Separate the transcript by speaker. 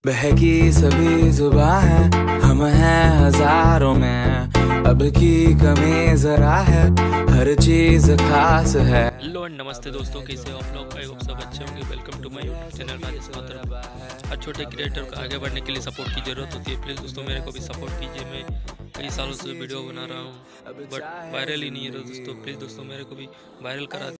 Speaker 1: बहकी सभी जुबां है, हम हैं हजारों में, अब की कमी जरा है, हर चीज खास है।
Speaker 2: हेलो एंड नमस्ते दोस्तों, कैसे हो आप लोग? आई होप सब अच्छे होंगे। Welcome to my YouTube channel Rajesh Mathur. हर छोटे क्रिएटर को आगे बढ़ने के लिए सपोर्ट की ज़रूरत होती है। प्लीज़ दोस्तों मेरे को भी सपोर्ट कीजिए। मैं कई सालों से वीडियो बना रहा हूँ बट वायरल ही नहीं है दोस्तों। प्लीज़ दोस्तों मेरे को भी वायरल करा